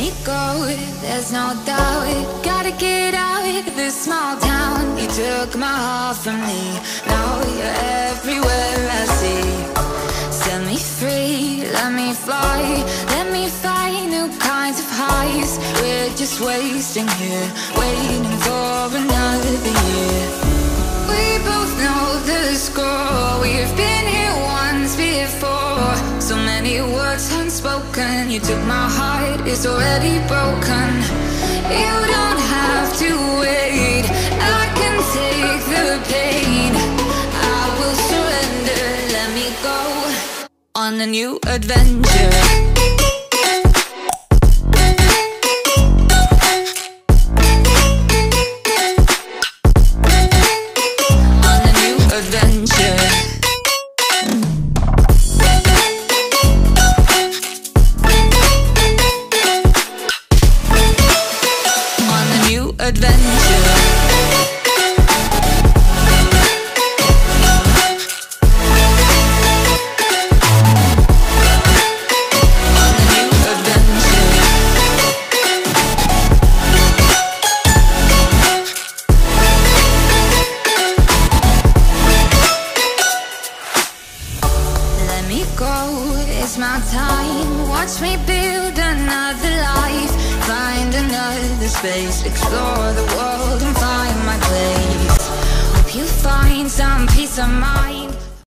me go, there's no doubt. Gotta get out of this small town. You took my heart from me, now you're everywhere I see. Set me free, let me fly, let me find new kinds of highs. We're just wasting here, waiting for another year. We both know the score, we've been here once before. So many words unspoken, you took my heart, it's already broken. You don't have to wait, I can take the pain. I will surrender, let me go on a new adventure. It's my time, watch me build another life. Find another space, explore the world and find my place. Hope you find some peace of mind.